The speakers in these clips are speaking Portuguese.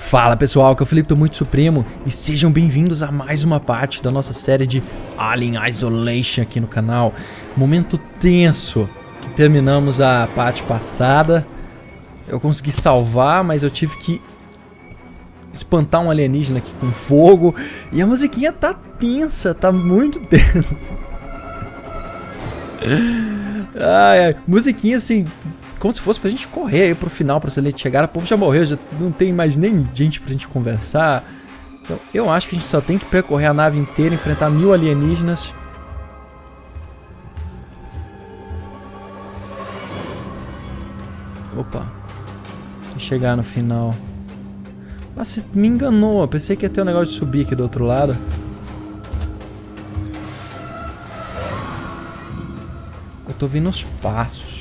Fala pessoal, aqui é o Felipe do Muito Supremo e sejam bem-vindos a mais uma parte da nossa série de Alien Isolation aqui no canal. Momento tenso, que terminamos a parte passada. Eu consegui salvar, mas eu tive que espantar um alienígena aqui com fogo. E a musiquinha tá tensa, tá muito tensa. Ai, musiquinha assim, como se fosse pra gente correr aí pro final, pra ele chegar. O povo já morreu, já não tem mais nem gente pra gente conversar. Então eu acho que a gente só tem que percorrer a nave inteira, enfrentar 1000 alienígenas. Opa. E chegar no final. Nossa, me enganou. Eu pensei que ia ter um negócio de subir aqui do outro lado. Eu tô vendo os passos.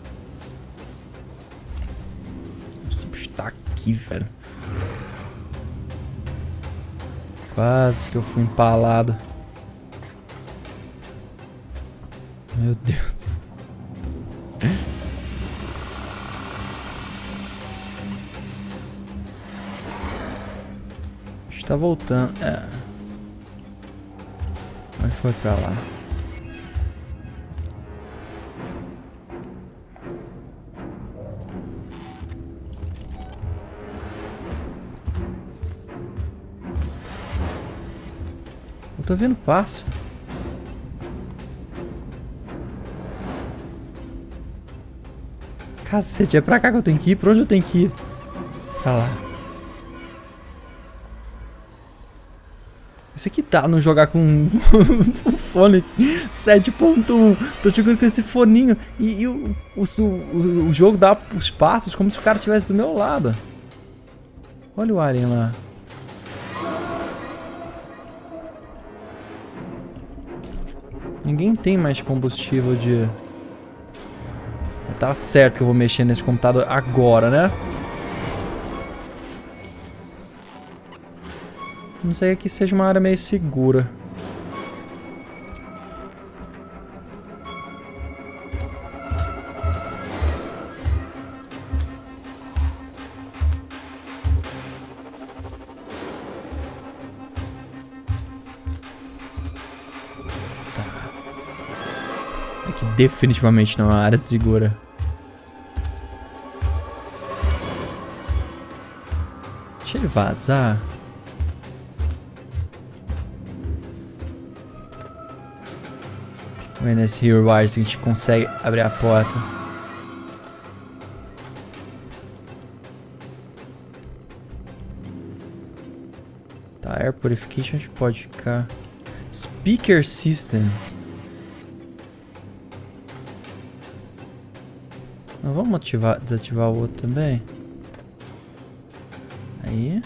Está aqui, velho. Quase que eu fui empalado. Meu Deus. Está voltando. É. Mas foi pra lá. Eu tô vendo passo. Cacete, é pra cá que eu tenho que ir? Pra onde eu tenho que ir? Pra lá. Isso aqui tá não jogar com um fone 7.1. Tô jogando com esse foninho. E o jogo dá os passos como se o cara estivesse do meu lado. Olha o alien lá. Ninguém tem mais combustível de... Tá certo que eu vou mexer nesse computador agora, né? Não sei que seja uma área meio segura. Que definitivamente não é uma área segura. Deixa ele vazar. Vamos ver nesse Hero Wires a gente consegue abrir a porta. Tá, Air Purification a gente pode ficar. Speaker System. Mas vamos ativar, desativar o outro também. Aí.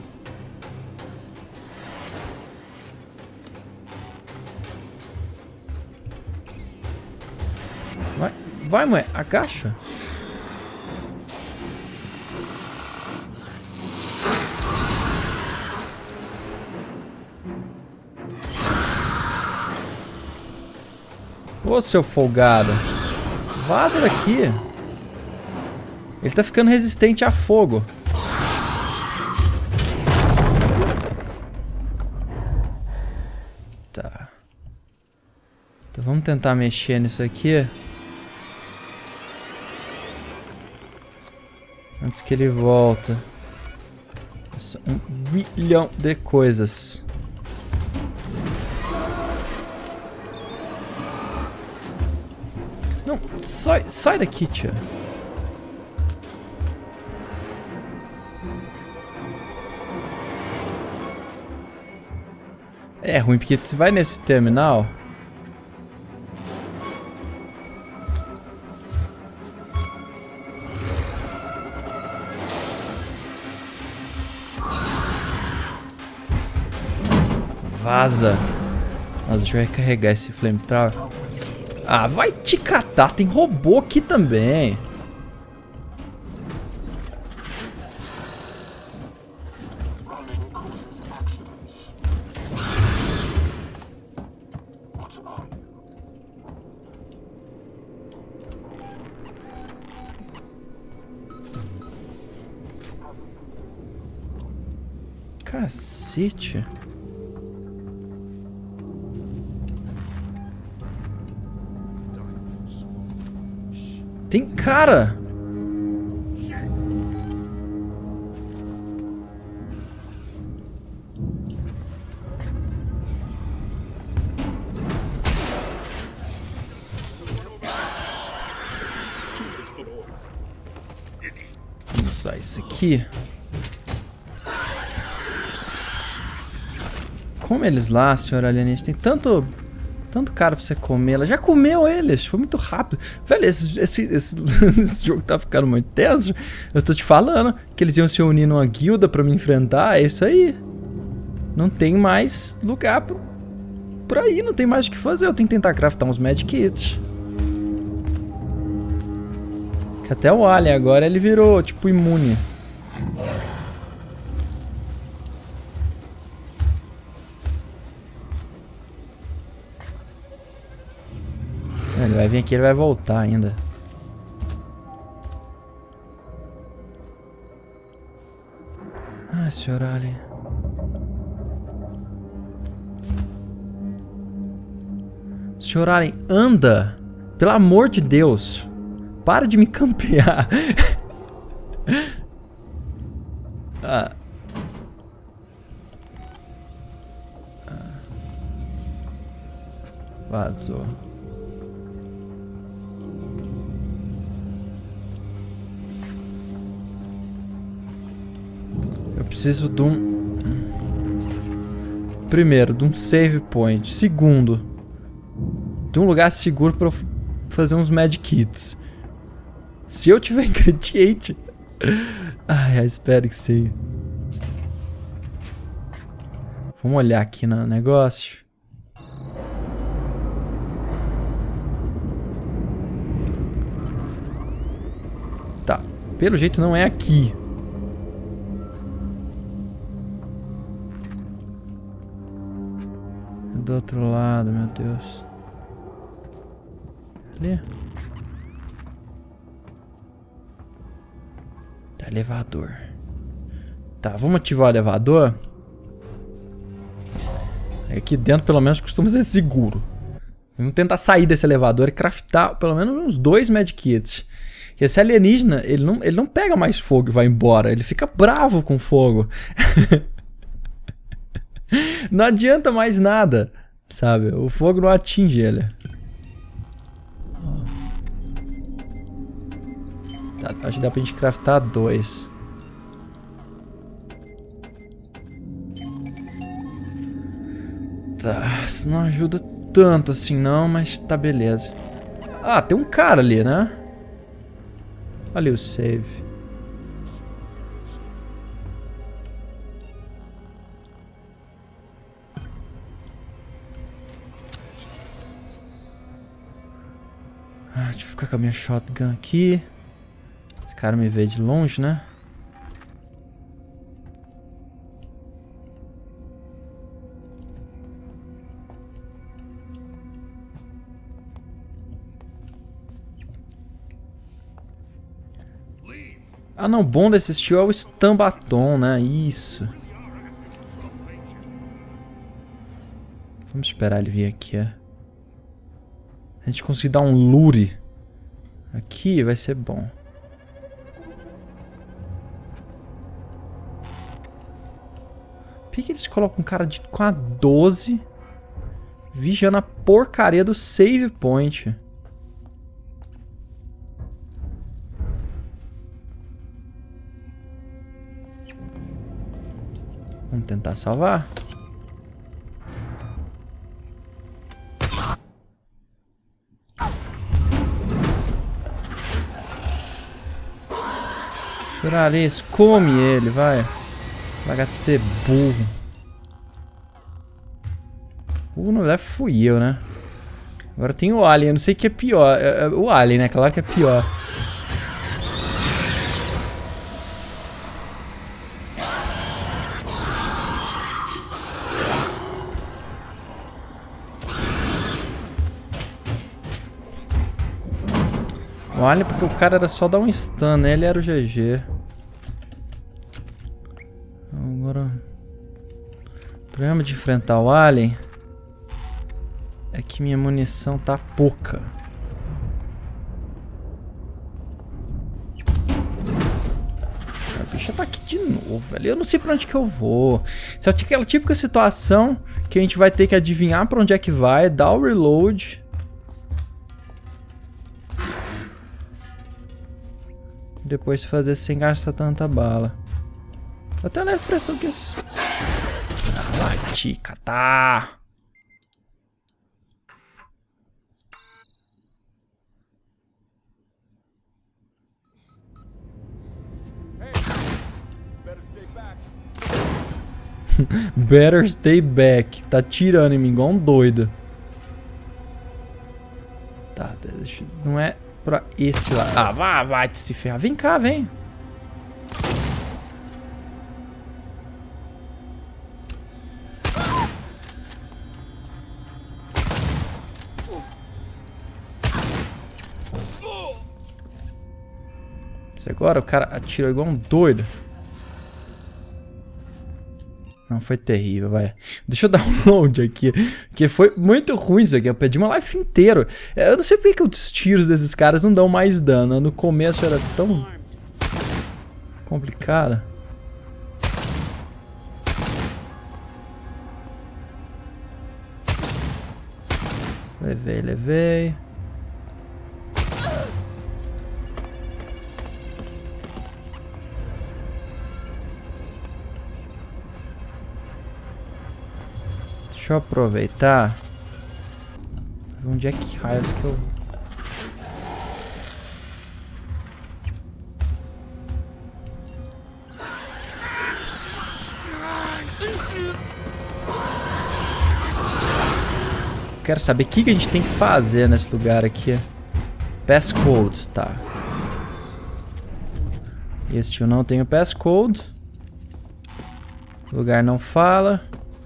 Vai, mãe, agacha. Ô, seu folgado. Vaza daqui. Ele tá ficando resistente a fogo. Tá. Então vamos tentar mexer nisso aqui. Antes que ele volta. Nossa, 1 bilhão de coisas. Não, sai daqui, tia. É ruim, porque você vai nesse terminal... Vaza. Nossa, deixa eu recarregar esse flamethrower. Ah, vai te catar. Tem robô aqui também. Cacete. Tem cara. Vamos usar isso aqui. Come eles lá, senhor alienígena. Tem tanto cara pra você comer. Ela já comeu eles. Foi muito rápido. Velho, esse jogo tá ficando muito tenso. Eu tô te falando que eles iam se unir numa guilda pra me enfrentar. É isso aí. Não tem mais lugar por aí. Não tem mais o que fazer. Eu tenho que tentar craftar uns medkits. Que até o Alien agora ele virou tipo imune. Ele vai vir aqui, ele vai voltar ainda. Ah, senhor Alien. Senhor Alien, anda! Pelo amor de Deus! Para de me campear! Ah. Vazou. Eu preciso de um... Primeiro, de um save point. Segundo, de um lugar seguro pra eu fazer uns medkits. Se eu tiver ingrediente... Ai, espero que sim. Vamos olhar aqui no negócio. Tá, pelo jeito não é aqui. É do outro lado, meu Deus. Ali. Tá, elevador. Tá, vamos ativar o elevador. Aqui dentro pelo menos costuma ser seguro. Vamos tentar sair desse elevador e craftar pelo menos uns 2 medkits. Porque esse alienígena, ele não pega mais fogo e vai embora. Ele fica bravo com fogo. Não adianta mais nada, sabe? O fogo não atinge ele. Tá, acho que dá pra gente craftar 2. Tá, isso não ajuda tanto assim não, mas tá beleza. Ah, tem um cara ali, né? Olha o save. Ah, deixa eu ficar com a minha shotgun aqui. Esse cara me vê de longe, né? Ah não, bom desse estilo é o stun baton, né? Isso. Vamos esperar ele vir aqui, é. Se a gente conseguir dar um lure aqui, vai ser bom. Por que eles colocam um cara com a 12 vigiando a porcaria do save point? Vamos tentar salvar. Choralês, come ele, vai. Vai de ser burro. Burro na verdade fui eu, né? Agora tem o Alien, eu não sei o que é pior. O Alien, né? Claro que é pior. O Alien porque o cara era só dar um stun, né? Ele era o GG. Agora... problema de enfrentar o alien é que minha munição tá pouca. A bicha tá aqui de novo, velho. Eu não sei pra onde que eu vou. Só tinha aquela típica situação que a gente vai ter que adivinhar pra onde é que vai, dar o reload. Depois fazer sem gastar tanta bala. Eu tenho a impressão que isso... Ah, vai te catar. Better stay back. Tá tirando em mim igual um doido. Tá, deixa... não é pra esse lado. Ah, vai te se ferrar. Vem cá, vem. Isso agora o cara atirou igual um doido. Não, foi terrível, vai. Deixa eu dar um load aqui. Porque foi muito ruim isso aqui. Eu perdi uma life inteira. Eu não sei porque que os tiros desses caras não dão mais dano. No começo era tão complicado. Levei. Deixa eu aproveitar. Onde é que raios que eu... Quero saber o que a gente tem que fazer nesse lugar aqui. Passcode, tá. Este eu não tenho passcode. O lugar não fala.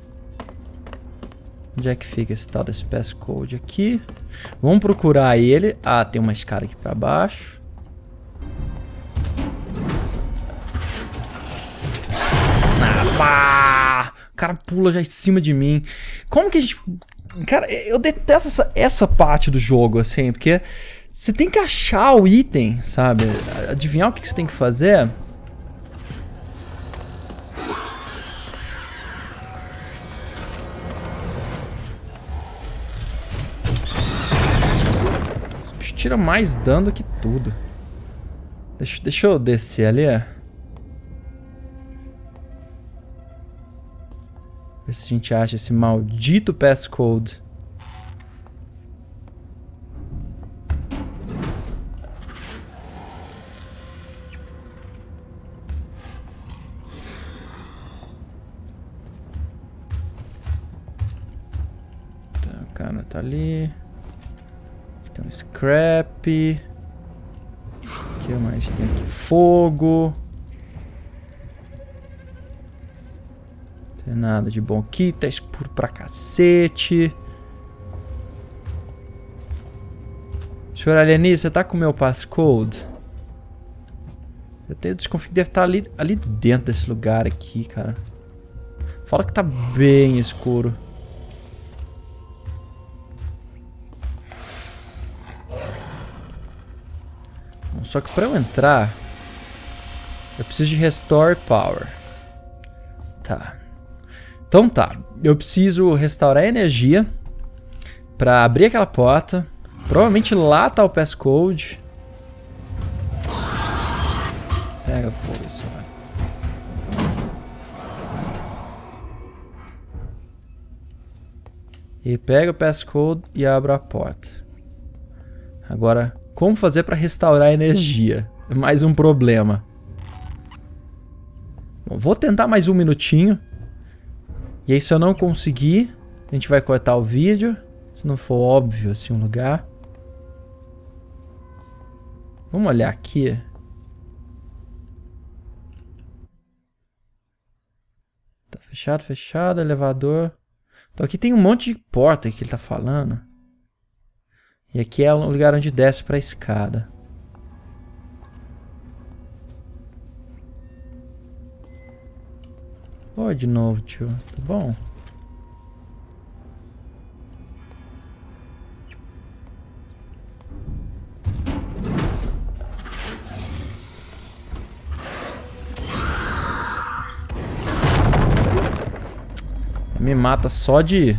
Onde é que fica esse tal desse passcode aqui? Vamos procurar ele. Ah, tem uma escada aqui pra baixo. Ah, pá! O cara pula já em cima de mim. Como que a gente... Cara, eu detesto essa parte do jogo, assim, porque você tem que achar o item, sabe? Adivinhar o que você tem que fazer. Esse bicho tira mais dano do que tudo. Deixa eu descer ali, ver se a gente acha esse maldito passcode. Tá, o cara tá ali. Tem um scrap. O que mais tem aqui? Fogo. Tem nada de bom aqui, tá escuro pra cacete. Senhor alienígena, você tá com o meu passcode? Eu tenho desconfio que deve estar ali dentro desse lugar aqui, cara. Fala que tá bem escuro. Só que pra eu entrar, eu preciso de Restore Power. Tá. Então tá, eu preciso restaurar a energia pra abrir aquela porta. Provavelmente lá tá o passcode. Pega fogo isso, mano. E pega o passcode e abre a porta. Agora, como fazer pra restaurar a energia? É mais um problema. Bom, vou tentar mais um minutinho. E aí, se eu não conseguir, a gente vai cortar o vídeo. Se não for óbvio assim um lugar. Vamos olhar aqui. Tá fechado, fechado, elevador. Então aqui tem um monte de porta que ele tá falando. E aqui é o lugar onde desce pra escada. Oi, de novo, tio. Tá bom? Me mata só de...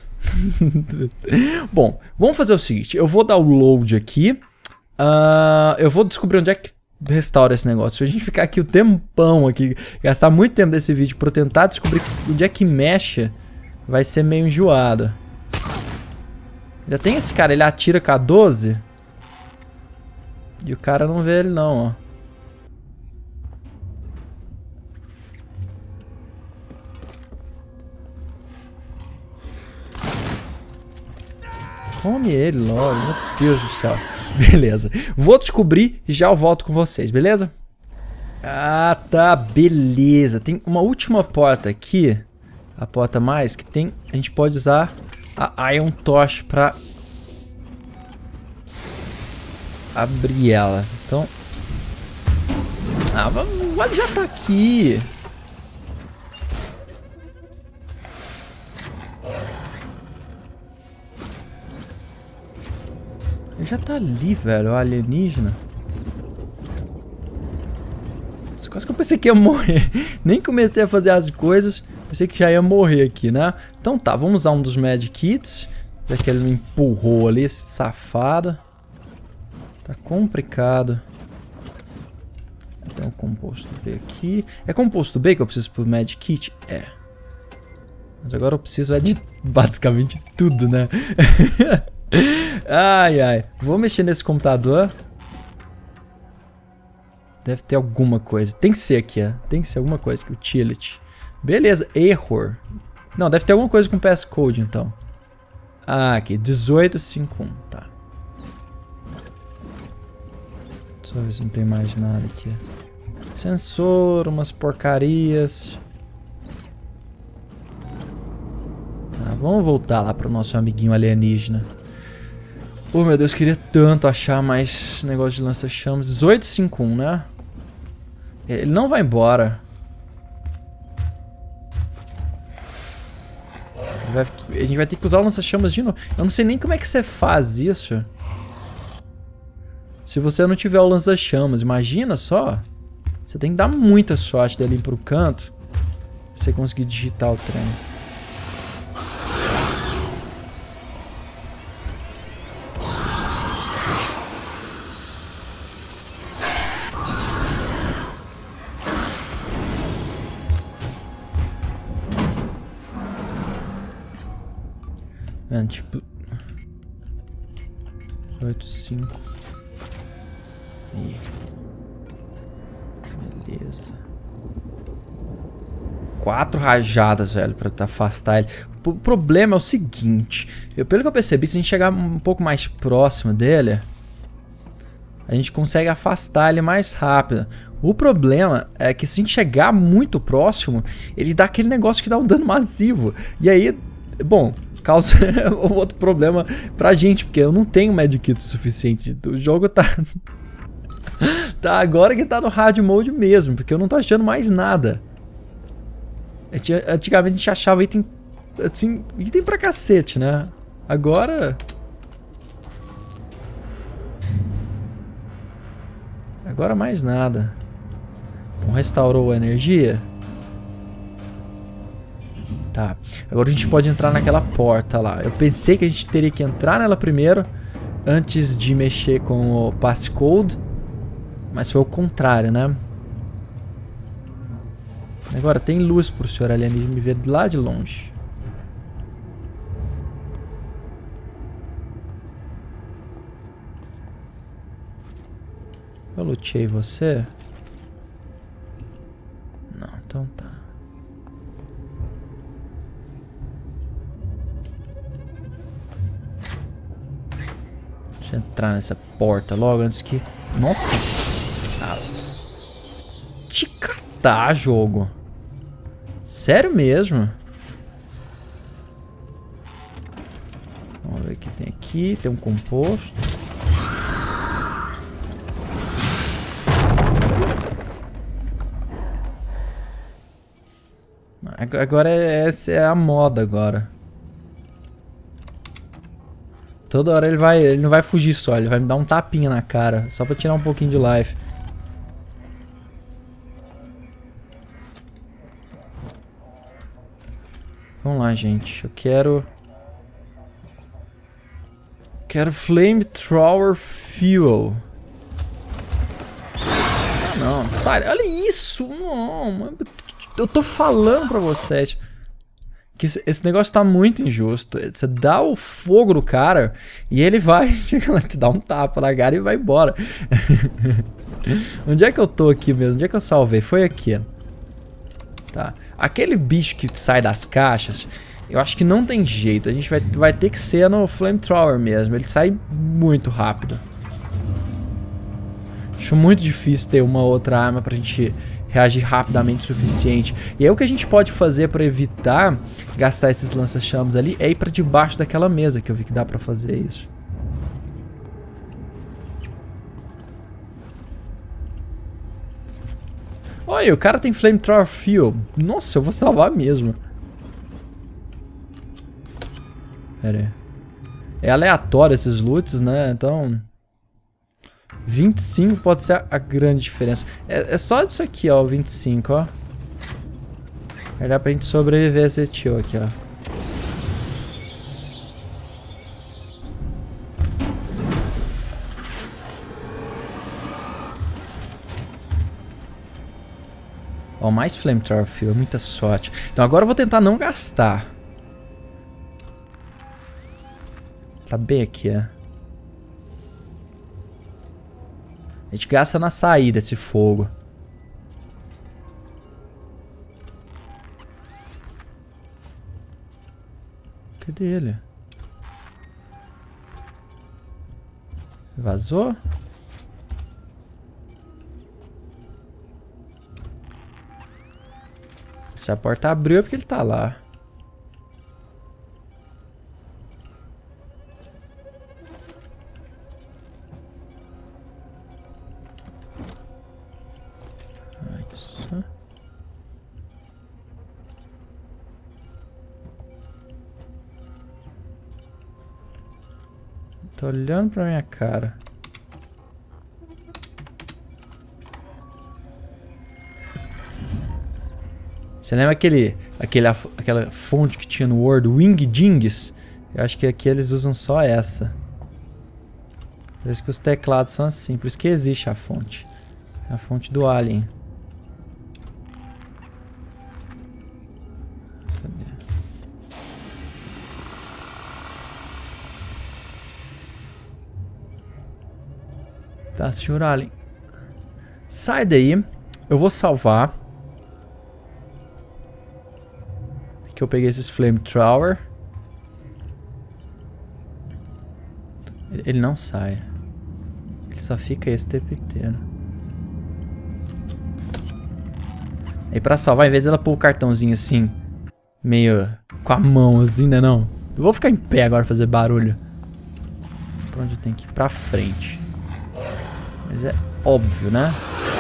Bom, vamos fazer o seguinte. Eu vou dar o load aqui. Eu vou descobrir onde é que restaura esse negócio. Se a gente ficar aqui o tempão aqui, gastar muito tempo desse vídeo pra eu tentar descobrir onde é que mexe, vai ser meio enjoado. Ainda tem esse cara, ele atira com a 12. E o cara não vê ele não, ó. Come ele logo, meu Deus do céu. Beleza, vou descobrir e já eu volto com vocês, beleza? Ah, tá, beleza. Tem uma última porta aqui. A porta mais que tem... A gente pode usar a Iron Torch pra... abrir ela. Então... Ah, vamos, já tá aqui. Ele já tá ali, velho, o alienígena. Quase que eu pensei que ia morrer. Nem comecei a fazer as coisas, pensei que já ia morrer aqui, né? Então tá, vamos usar um dos medkits. Já que ele me empurrou ali, esse safado. Tá complicado. Tem um composto B aqui. É composto B que eu preciso pro medkit? É. Mas agora eu preciso de basicamente tudo, né? Ai, ai. Vou mexer nesse computador. Deve ter alguma coisa. Tem que ser aqui, ó. Tem que ser alguma coisa aqui. Utility. Beleza. Error. Não, deve ter alguma coisa com passcode, então. Ah, aqui. 1851. Tá. Deixa eu ver se não tem mais nada aqui. Sensor, umas porcarias. Tá, vamos voltar lá pro nosso amiguinho alienígena. Oh, meu Deus, queria tanto achar mais negócio de lança-chamas. 1851, né? Ele não vai embora. A gente vai ter que usar o lança-chamas de novo. Eu não sei nem como é que você faz isso. Se você não tiver o lança-chamas, imagina só. Você tem que dar muita sorte dele ir pro canto pra você conseguir digitar o trem. Tipo 85. Aí. Beleza. 4 rajadas, velho, pra afastar ele. O problema é o seguinte. Pelo que eu percebi, se a gente chegar um pouco mais próximo dele, a gente consegue afastar ele mais rápido. O problema é que se a gente chegar muito próximo, ele dá aquele negócio que dá um dano massivo. E aí, bom, causa outro problema pra gente, porque eu não tenho medkit suficiente. O jogo tá... tá agora que tá no hard mode mesmo, porque eu não tô achando mais nada. Antigamente a gente achava item, assim, item pra cacete, né? Agora... agora mais nada. Não restaurou a energia? Tá, agora a gente pode entrar naquela porta lá. Eu pensei que a gente teria que entrar nela primeiro, antes de mexer com o passcode, mas foi o contrário, né? Agora tem luz pro senhor alienígena me ver de lá de longe. Eu lutei você? Não, então tá. Deixa eu entrar nessa porta logo antes que... Nossa! Ah, te catar, jogo! Sério mesmo? Vamos ver o que tem aqui. Tem um composto. Agora essa é a moda agora. Toda hora ele não vai fugir só, ele vai me dar um tapinha na cara, só pra tirar um pouquinho de life. Vamos lá, gente. Eu quero... Quero Flamethrower Fuel. Ah, não. Sai. Olha isso. Não. Eu tô falando pra vocês que esse negócio tá muito injusto. Você dá o fogo no cara e ele vai... Chega lá, te dá um tapa na cara e vai embora. Onde é que eu tô aqui mesmo? Onde é que eu salvei? Foi aqui. Tá. Aquele bicho que sai das caixas... Eu acho que não tem jeito, a gente vai ter que ser no Flamethrower mesmo, ele sai muito rápido. Acho muito difícil ter uma outra arma pra gente reagir rapidamente o suficiente. E aí o que a gente pode fazer pra evitar gastar esses lança-chamas ali é ir pra debaixo daquela mesa, que eu vi que dá pra fazer isso. Olha, o cara tem Flamethrower Fuel. Nossa, eu vou salvar mesmo. Pera aí. É aleatório esses loots, né? Então... 25 pode ser a grande diferença. É só disso aqui, ó. 25, ó. Vai dar pra gente sobreviver a esse tio aqui, ó. Ó, mais Flamethrower Fuel. Muita sorte. Então agora eu vou tentar não gastar. Tá bem aqui, ó. A gente gasta na saída esse fogo. Cadê ele? Vazou? Se a porta abriu é porque ele tá lá. Tô olhando pra minha cara. Você lembra aquela fonte que tinha no Word, Wingdings? Eu acho que aqui eles usam só essa. Por isso que os teclados são assim. Por isso que existe a fonte. É a fonte do Alien. Tá, senhor Alien. Sai daí. Eu vou salvar. Aqui eu peguei esses Flamethrower. Ele não sai. Ele só fica esse tempo inteiro. Aí pra salvar, em vez dela pôr o cartãozinho assim, meio com a mão assim, né não? Eu vou ficar em pé agora fazer barulho. Pra onde tem que ir? Pra frente. Mas é óbvio, né?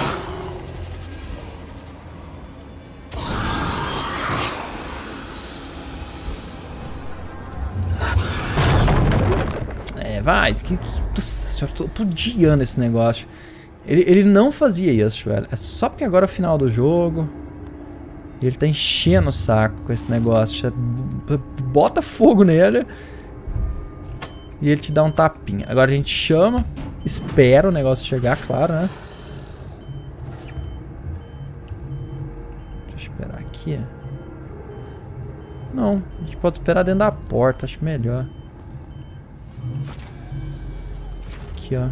É, vai. Nossa senhora, tô odiando esse negócio. Ele não fazia isso, velho. É só porque agora é o final do jogo. E ele tá enchendo o saco com esse negócio. Bota fogo nele. E ele te dá um tapinha. Agora a gente chama. Espera o negócio chegar, claro, né? Deixa eu esperar aqui. Não, a gente pode esperar dentro da porta, acho melhor. Aqui, ó.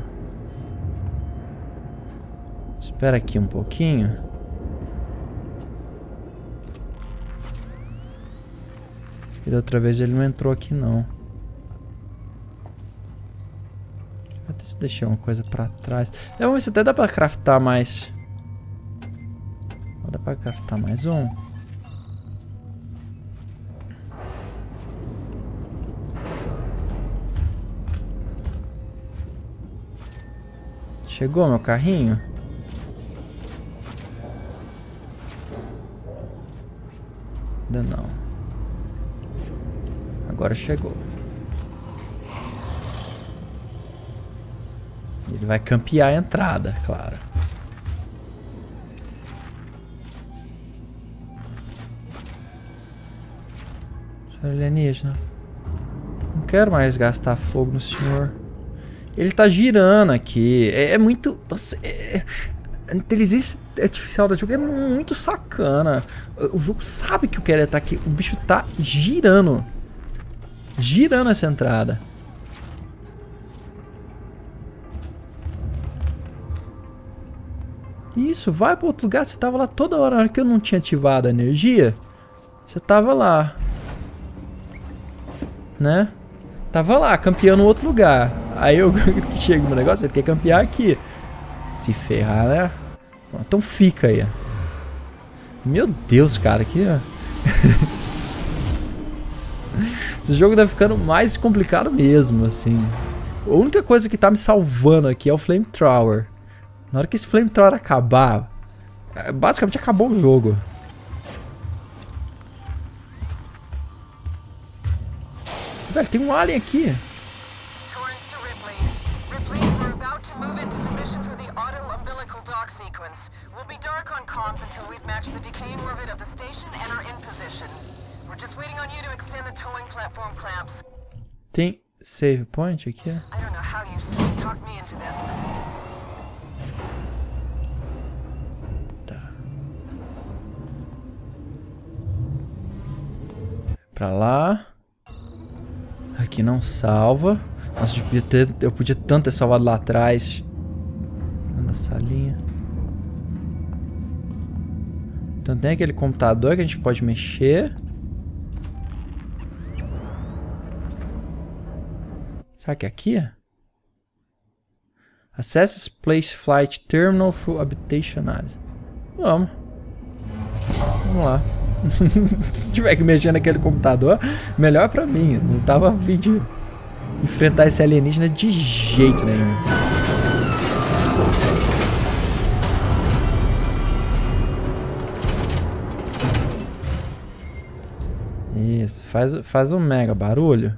Espera aqui um pouquinho. E da outra vez ele não entrou aqui, não. Até se deixar uma coisa pra trás. Vamos ver se até dá pra craftar mais. Dá pra craftar mais um. Chegou meu carrinho? Ainda não. Agora chegou. Ele vai campear a entrada, claro. Alienígena. Não quero mais gastar fogo no senhor. Ele tá girando aqui. É muito... Nossa, a inteligência artificial do jogo é muito sacana. O jogo sabe que eu quero estar aqui. O bicho tá girando. Girando essa entrada. Isso, vai para outro lugar. Você tava lá toda hora. Na hora que eu não tinha ativado a energia, você tava lá. Né? Tava lá, campeando em outro lugar. Aí eu que chego no negócio, ele quer campear aqui. Se ferrar, né? Então fica aí. Meu Deus, cara, aqui, ó. Esse jogo tá ficando mais complicado mesmo, assim. A única coisa que tá me salvando aqui é o Flamethrower. Na hora que esse Flamethrower acabar, basicamente acabou o jogo. Velho, tem um alien aqui. Tem save point aqui? Tá. Pra lá. Aqui não salva. Nossa, eu podia tanto ter salvado lá atrás. Na salinha. Então tem aquele computador que a gente pode mexer. Será que é aqui? Access Place Flight Terminal through Habitation Area. Vamos. Vamos lá. Se tiver que mexer naquele computador, melhor pra mim. Não tava a fim de enfrentar esse alienígena de jeito nenhum. Isso, faz um mega barulho.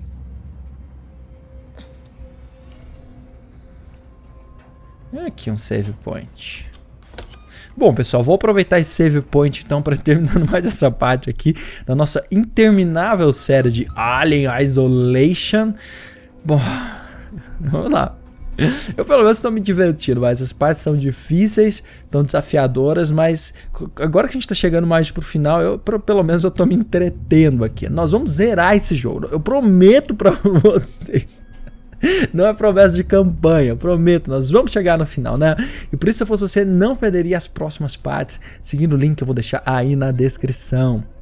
Aqui um save point. Bom, pessoal, vou aproveitar esse save point então para terminando mais essa parte aqui da nossa interminável série de Alien Isolation. Bom, vamos lá. Eu pelo menos estou me divertindo, mas essas partes são difíceis, tão desafiadoras, mas agora que a gente está chegando mais pro final, pelo menos eu estou me entretendo aqui. Nós vamos zerar esse jogo, eu prometo para vocês. Não é promessa de campanha, prometo, nós vamos chegar no final, né? E por isso, se eu fosse você, não perderia as próximas partes, seguindo o link que eu vou deixar aí na descrição.